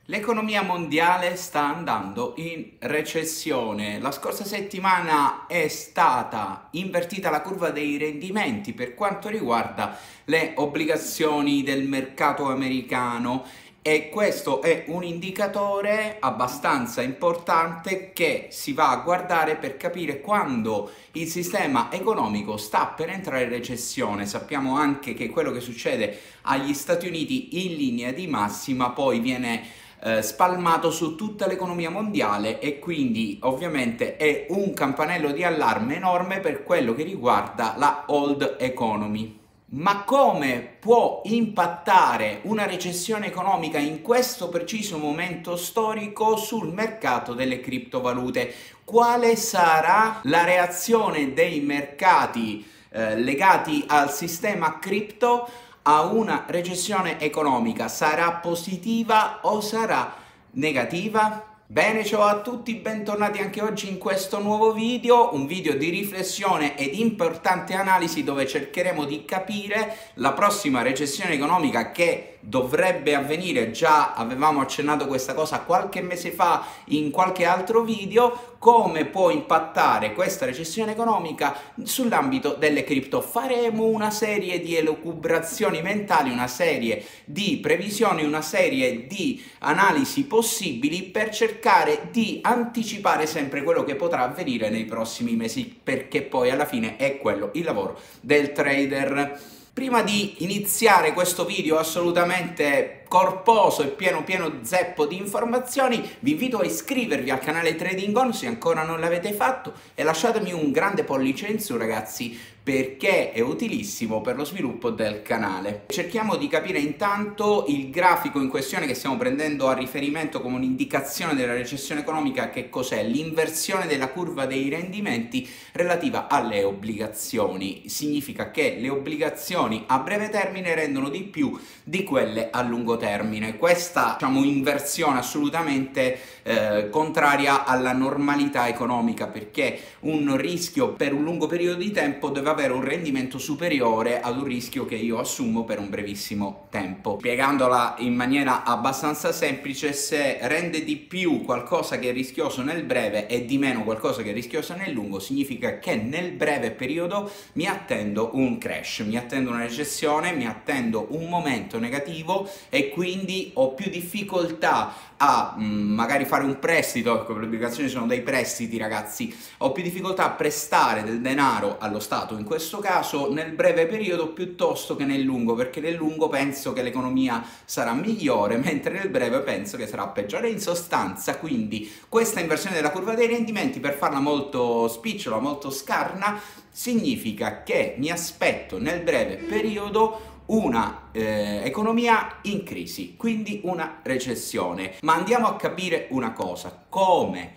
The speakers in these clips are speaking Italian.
L'economia mondiale sta andando in recessione. La scorsa settimana è stata invertita la curva dei rendimenti per quanto riguarda le obbligazioni del mercato americano e questo è un indicatore abbastanza importante che si va a guardare per capire quando il sistema economico sta per entrare in recessione. Sappiamo anche che quello che succede agli Stati Uniti in linea di massima poi viene spalmato su tutta l'economia mondiale e quindi ovviamente è un campanello di allarme enorme per quello che riguarda la old economy. Ma come può impattare una recessione economica in questo preciso momento storico sul mercato delle criptovalute? Quale sarà la reazione dei mercati legati al sistema cripto a una recessione economica? Sarà positiva o sarà negativa? Bene, ciao a tutti, bentornati anche oggi in questo nuovo video, un video di riflessione ed importante analisi dove cercheremo di capire la prossima recessione economica che dovrebbe avvenire. Già avevamo accennato questa cosa qualche mese fa in qualche altro video, come può impattare questa recessione economica sull'ambito delle cripto. Faremo una serie di elucubrazioni mentali, una serie di previsioni, una serie di analisi possibili per cercare di anticipare sempre quello che potrà avvenire nei prossimi mesi, perché poi alla fine è quello il lavoro del trader. Prima di iniziare questo video assolutamente corposo e pieno zeppo di informazioni, vi invito a iscrivervi al canale Trading On se ancora non l'avete fatto e lasciatemi un grande pollice in su, ragazzi, perché è utilissimo per lo sviluppo del canale. Cerchiamo di capire intanto il grafico in questione che stiamo prendendo a riferimento come un'indicazione della recessione economica. Che cos'è? L'inversione della curva dei rendimenti relativa alle obbligazioni. Significa che le obbligazioni a breve termine rendono di più di quelle a lungo termine. Questa, diciamo, inversione assolutamente contraria alla normalità economica, perché un rischio per un lungo periodo di tempo deve avere un rendimento superiore ad un rischio che io assumo per un brevissimo tempo. Spiegandola in maniera abbastanza semplice, se rende di più qualcosa che è rischioso nel breve e di meno qualcosa che è rischioso nel lungo, significa che nel breve periodo mi attendo un crash, mi attendo una recessione, mi attendo un momento negativo e quindi ho più difficoltà a magari fare un prestito. Ecco, le obbligazioni sono dei prestiti, ragazzi. Ho più difficoltà a prestare del denaro allo Stato in questo caso nel breve periodo piuttosto che nel lungo, perché nel lungo penso che l'economia sarà migliore, mentre nel breve penso che sarà peggiore. In sostanza, quindi, questa inversione della curva dei rendimenti, per farla molto spicciola, molto scarna, significa che mi aspetto nel breve periodo una economia in crisi, quindi una recessione. Ma andiamo a capire una cosa: come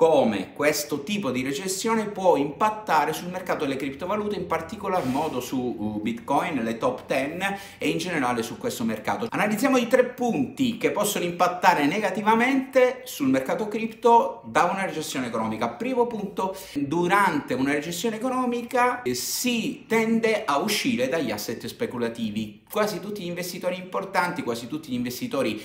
questo tipo di recessione può impattare sul mercato delle criptovalute, in particolar modo su Bitcoin, le top 10 e in generale su questo mercato. Analizziamo i 3 punti che possono impattare negativamente sul mercato cripto da una recessione economica. Primo punto: durante una recessione economica si tende a uscire dagli asset speculativi. Quasi tutti gli investitori importanti, quasi tutti gli investitori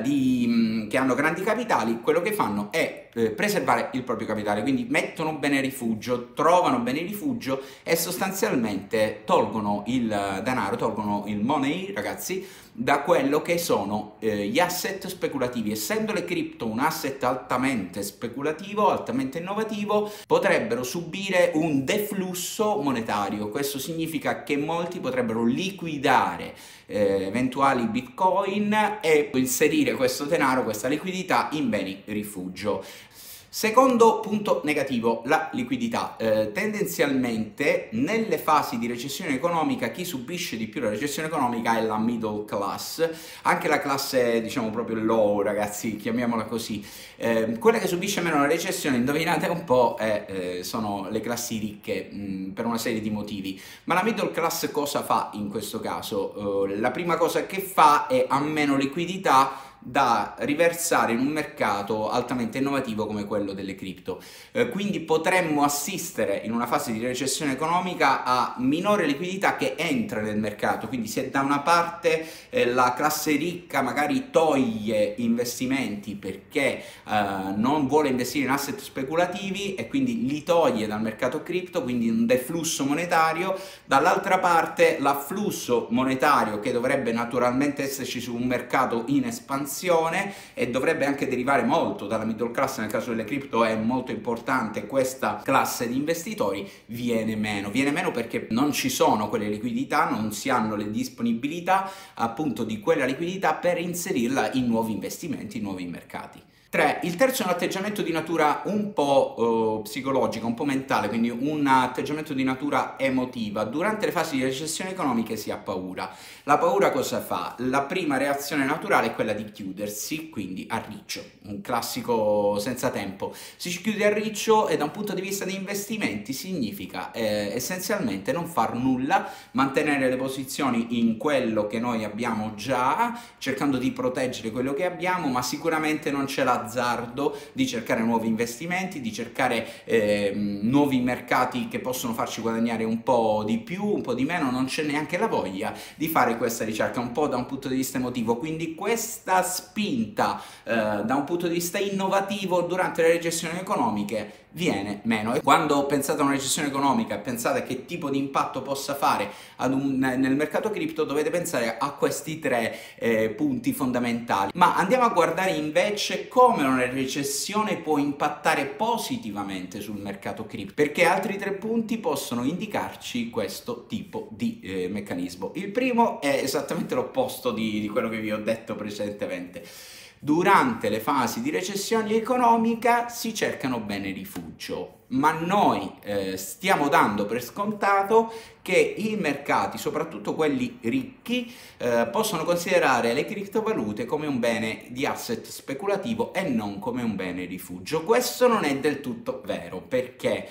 che hanno grandi capitali, quello che fanno è preservare il proprio capitale, quindi mettono bene rifugio, trovano bene rifugio e sostanzialmente tolgono il denaro, tolgono il money, ragazzi, da quello che sono gli asset speculativi. Essendo le cripto un asset altamente speculativo, altamente innovativo, potrebbero subire un deflusso monetario. Questo significa che molti potrebbero liquidare eventuali bitcoin e inserire questo denaro, questa liquidità, in beni rifugio. Secondo punto negativo, la liquidità. Tendenzialmente nelle fasi di recessione economica chi subisce di più la recessione economica è la middle class, anche la classe, diciamo, proprio low, ragazzi, chiamiamola così. Quella che subisce meno la recessione, indovinate un po', sono le classi ricche, per una serie di motivi. Ma la middle class cosa fa in questo caso? La prima cosa che fa è: ha meno liquidità, da riversare in un mercato altamente innovativo come quello delle cripto. Quindi potremmo assistere in una fase di recessione economica a minore liquidità che entra nel mercato, quindi se da una parte la classe ricca magari toglie investimenti perché non vuole investire in asset speculativi e quindi li toglie dal mercato cripto, quindi un deflusso monetario, dall'altra parte l'afflusso monetario che dovrebbe naturalmente esserci su un mercato in espansione e dovrebbe anche derivare molto dalla middle class, nel caso delle cripto è molto importante questa classe di investitori, viene meno perché non ci sono quelle liquidità, non si hanno le disponibilità appunto di quella liquidità per inserirla in nuovi investimenti, in nuovi mercati. 3. Il terzo è un atteggiamento di natura un po' psicologica, un po' mentale, quindi un atteggiamento di natura emotiva. Durante le fasi di recessione economiche si ha paura. La paura cosa fa? La prima reazione naturale è quella di chiudersi, quindi a riccio, un classico senza tempo. Si chiude a riccio e da un punto di vista di investimenti significa essenzialmente non far nulla, mantenere le posizioni in quello che noi abbiamo già, cercando di proteggere quello che abbiamo, ma sicuramente non c'è l'azzardo di cercare nuovi investimenti, di cercare nuovi mercati che possono farci guadagnare un po' di più, un po' di meno, non c'è neanche la voglia di fare questa ricerca, un po' da un punto di vista emotivo, quindi questa spinta da un punto di vista innovativo durante le recessioni economiche viene meno. E quando pensate a una recessione economica e pensate a che tipo di impatto possa fare nel mercato cripto, dovete pensare a questi 3 punti fondamentali. Ma andiamo a guardare invece come una recessione può impattare positivamente sul mercato cripto, perché altri 3 punti possono indicarci questo tipo di meccanismo. Il primo è esattamente l'opposto di quello che vi ho detto precedentemente. Durante le fasi di recessione economica si cercano bene rifugio, ma noi stiamo dando per scontato che i mercati, soprattutto quelli ricchi, possono considerare le criptovalute come un bene di asset speculativo e non come un bene rifugio. Questo non è del tutto vero, perché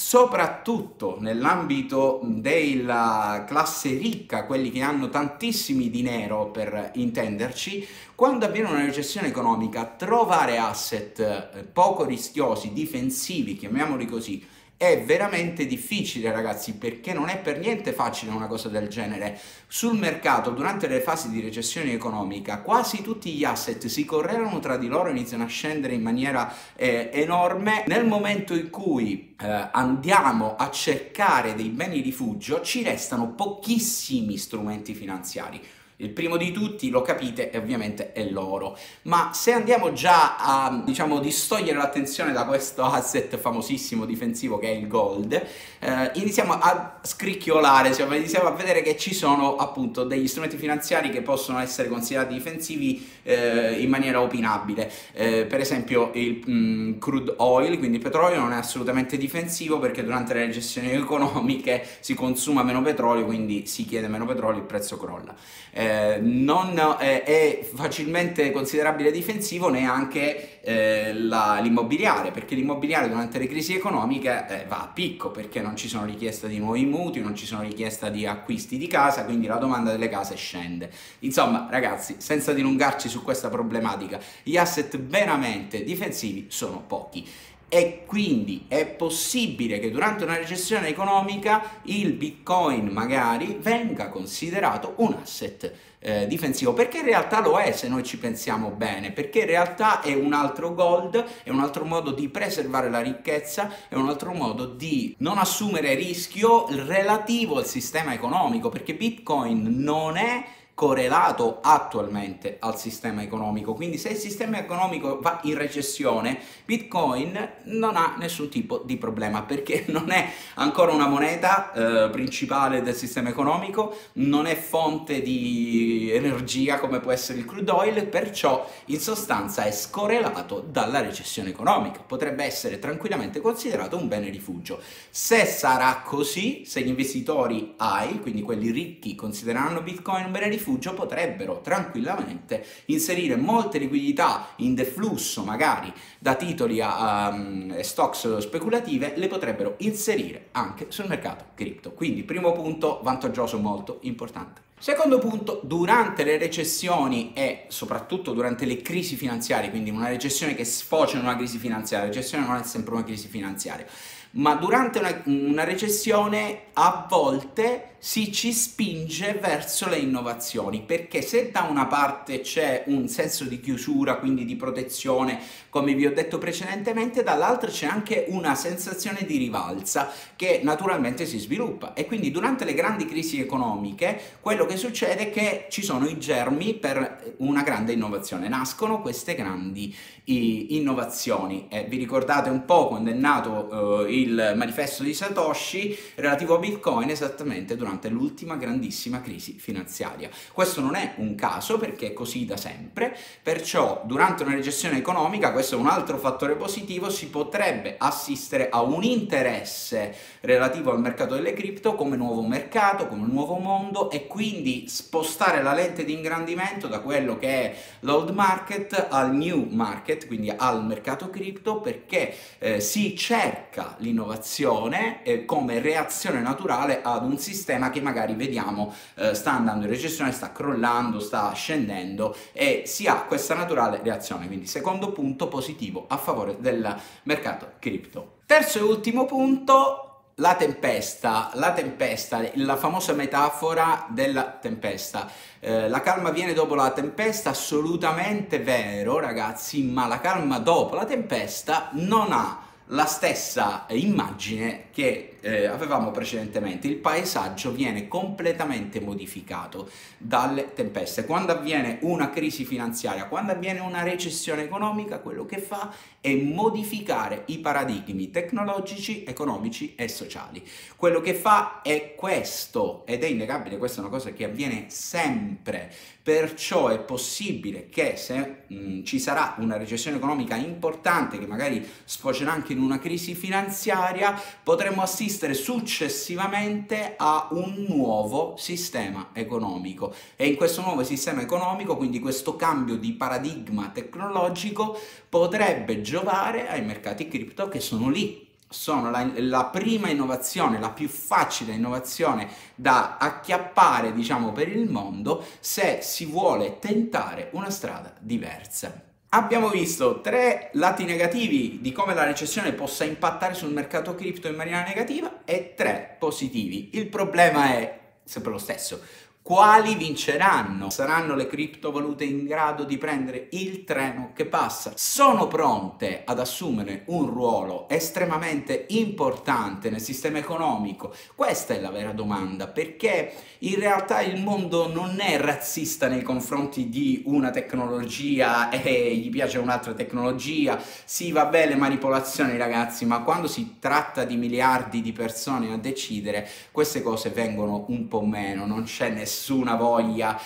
soprattutto nell'ambito della classe ricca, quelli che hanno tantissimi dinero per intenderci, quando avviene una recessione economica, trovare asset poco rischiosi, difensivi, chiamiamoli così, è veramente difficile, ragazzi, perché non è per niente facile una cosa del genere. Sul mercato, durante le fasi di recessione economica, quasi tutti gli asset si correlano tra di loro e iniziano a scendere in maniera enorme. Nel momento in cui andiamo a cercare dei beni rifugio, ci restano pochissimi strumenti finanziari. Il primo di tutti, lo capite, ovviamente è l'oro, ma se andiamo già a, diciamo, distogliere l'attenzione da questo asset famosissimo difensivo che è il gold, iniziamo a scricchiolare, cioè iniziamo a vedere che ci sono appunto degli strumenti finanziari che possono essere considerati difensivi in maniera opinabile. Per esempio il crude oil, quindi il petrolio, non è assolutamente difensivo perché durante le recessioni economiche si consuma meno petrolio, quindi si chiede meno petrolio, il prezzo crolla. Non è facilmente considerabile difensivo neanche l'immobiliare, perché l'immobiliare durante le crisi economiche va a picco, perché non ci sono richieste di nuovi mutui, non ci sono richieste di acquisti di casa, quindi la domanda delle case scende. Insomma, ragazzi, senza dilungarci su questa problematica, gli asset veramente difensivi sono pochi. E quindi è possibile che durante una recessione economica il Bitcoin magari venga considerato un asset difensivo, perché in realtà lo è, se noi ci pensiamo bene, perché in realtà è un altro gold, è un altro modo di preservare la ricchezza, è un altro modo di non assumere rischio relativo al sistema economico, perché Bitcoin non è correlato attualmente al sistema economico, quindi se il sistema economico va in recessione, Bitcoin non ha nessun tipo di problema, perché non è ancora una moneta principale del sistema economico, non è fonte di energia come può essere il crude oil, perciò in sostanza è scorrelato dalla recessione economica, potrebbe essere tranquillamente considerato un bene rifugio. Se sarà così, se gli investitori AI, quindi quelli ricchi, considereranno Bitcoin un bene rifugio, potrebbero tranquillamente inserire molte liquidità in deflusso, magari da titoli a stocks speculative, le potrebbero inserire anche sul mercato cripto. Quindi primo punto vantaggioso molto importante. Secondo punto, durante le recessioni e soprattutto durante le crisi finanziarie, quindi una recessione che sfocia in una crisi finanziaria, la recessione non è sempre una crisi finanziaria, ma durante una recessione a volte ci spinge verso le innovazioni, perché se da una parte c'è un senso di chiusura, quindi di protezione, come vi ho detto precedentemente, dall'altra c'è anche una sensazione di rivalsa che naturalmente si sviluppa, e quindi durante le grandi crisi economiche quello che succede è che ci sono i germi per una grande innovazione, nascono queste grandi innovazioni. Vi ricordate un po' quando è nato il manifesto di Satoshi relativo a Bitcoin? Esattamente durante l'ultima grandissima crisi finanziaria. Questo non è un caso, perché è così da sempre, perciò durante una recessione economica, questo è un altro fattore positivo, si potrebbe assistere a un interesse relativo al mercato delle cripto come nuovo mercato, come nuovo mondo, e quindi spostare la lente di ingrandimento da quello che è l'old market al new market, quindi al mercato cripto, perché si cerca l'innovazione come reazione naturale ad un sistema che magari vediamo sta andando in recessione, sta crollando, sta scendendo, e si ha questa naturale reazione. Quindi secondo punto positivo a favore del mercato cripto. Terzo e ultimo punto, la tempesta, la famosa metafora della tempesta. La calma viene dopo la tempesta, assolutamente vero ragazzi, ma la calma dopo la tempesta non ha la stessa immagine che avevamo precedentemente. Il paesaggio viene completamente modificato dalle tempeste. Quando avviene una crisi finanziaria, quando avviene una recessione economica, quello che fa è modificare i paradigmi tecnologici, economici e sociali. Quello che fa è questo, ed è innegabile, questa è una cosa che avviene sempre. Perciò è possibile che se ci sarà una recessione economica importante, che magari sfocerà anche in una crisi finanziaria, potremo assistere successivamente a un nuovo sistema economico, e in questo nuovo sistema economico, quindi questo cambio di paradigma tecnologico, potrebbe giovare ai mercati cripto, che sono lì. Sono la prima innovazione, la più facile innovazione da acchiappare, diciamo, per il mondo, se si vuole tentare una strada diversa. Abbiamo visto 3 lati negativi di come la recessione possa impattare sul mercato cripto in maniera negativa e 3 positivi. Il problema è sempre lo stesso. Quali vinceranno? Saranno le criptovalute in grado di prendere il treno che passa? Sono pronte ad assumere un ruolo estremamente importante nel sistema economico? Questa è la vera domanda, perché in realtà il mondo non è razzista nei confronti di una tecnologia e gli piace un'altra tecnologia. Sì, va bene, manipolazioni ragazzi, ma quando si tratta di miliardi di persone a decidere, queste cose vengono un po' meno, non c'è nessuna voglia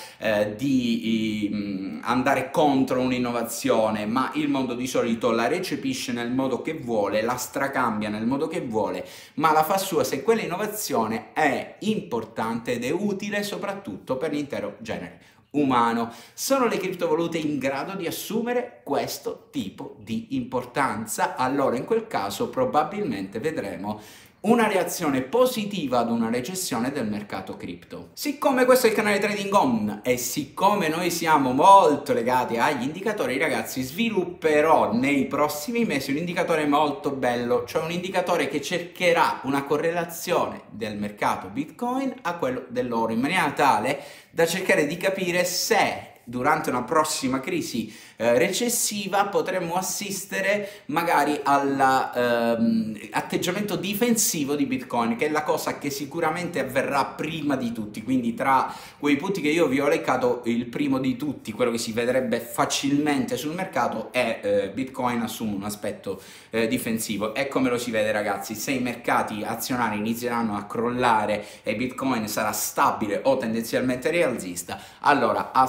di andare contro un'innovazione, ma il mondo di solito la recepisce nel modo che vuole, la stracambia nel modo che vuole, ma la fa sua se quell'innovazione è importante ed è utile soprattutto per l'intero genere umano. Sono le criptovalute in grado di assumere questo tipo di importanza? Allora in quel caso probabilmente vedremo una reazione positiva ad una recessione del mercato cripto. Siccome questo è il canale Trading On e siccome noi siamo molto legati agli indicatori, ragazzi, svilupperò nei prossimi mesi un indicatore molto bello, cioè un indicatore che cercherà una correlazione del mercato Bitcoin a quello dell'oro, in maniera tale da cercare di capire se durante una prossima crisi recessiva potremmo assistere magari all'atteggiamento difensivo di Bitcoin, che è la cosa che sicuramente avverrà prima di tutti. Quindi tra quei punti che io vi ho elencato, il primo di tutti, quello che si vedrebbe facilmente sul mercato, è Bitcoin assume un aspetto difensivo. E come lo si vede ragazzi, se i mercati azionari inizieranno a crollare e Bitcoin sarà stabile o tendenzialmente rialzista, allora assolutamente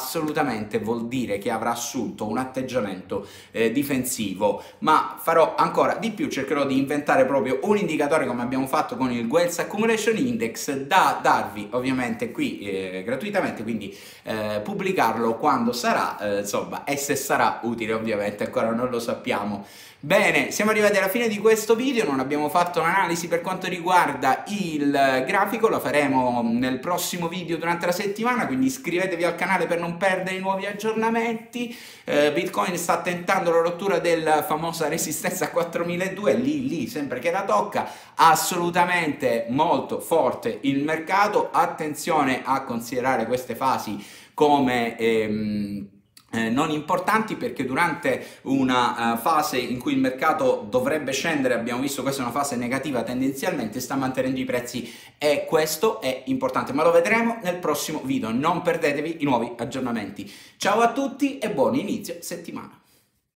assolutamente vuol dire che avrà assunto un atteggiamento difensivo, ma farò ancora di più, cercherò di inventare proprio un indicatore come abbiamo fatto con il Wealth Accumulation Index da darvi ovviamente qui gratuitamente, quindi pubblicarlo quando sarà, insomma, e se sarà utile ovviamente ancora non lo sappiamo. Bene, siamo arrivati alla fine di questo video, non abbiamo fatto un'analisi per quanto riguarda il grafico, la faremo nel prossimo video durante la settimana, quindi iscrivetevi al canale per non perdere i nuovi aggiornamenti. Bitcoin sta tentando la rottura della famosa resistenza a 4002, lì sempre che la tocca, assolutamente molto forte il mercato, attenzione a considerare queste fasi come non importanti, perché durante una fase in cui il mercato dovrebbe scendere, abbiamo visto questa è una fase negativa tendenzialmente, sta mantenendo i prezzi e questo è importante, ma lo vedremo nel prossimo video, non perdetevi i nuovi aggiornamenti. Ciao a tutti e buon inizio settimana!